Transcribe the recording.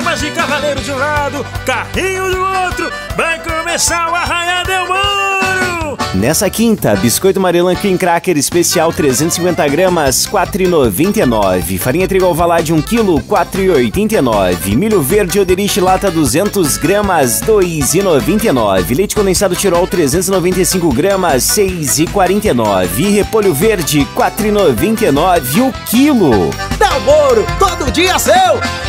damas e cavaleiros de um lado, carrinho do outro, vai começar o Arraiá Del Moro! Nessa quinta, biscoito Marelan Cream Cracker especial 350 gramas, R$ 4,99. Farinha trigo Alvalade 1 kg, R$ 4,89. Milho verde Oderich lata 200 gramas, R$ 2,99. Leite condensado Tirol 395 gramas, R$ 6,49. E repolho verde, R$ 4,99 o quilo. Del Moro, todo dia seu!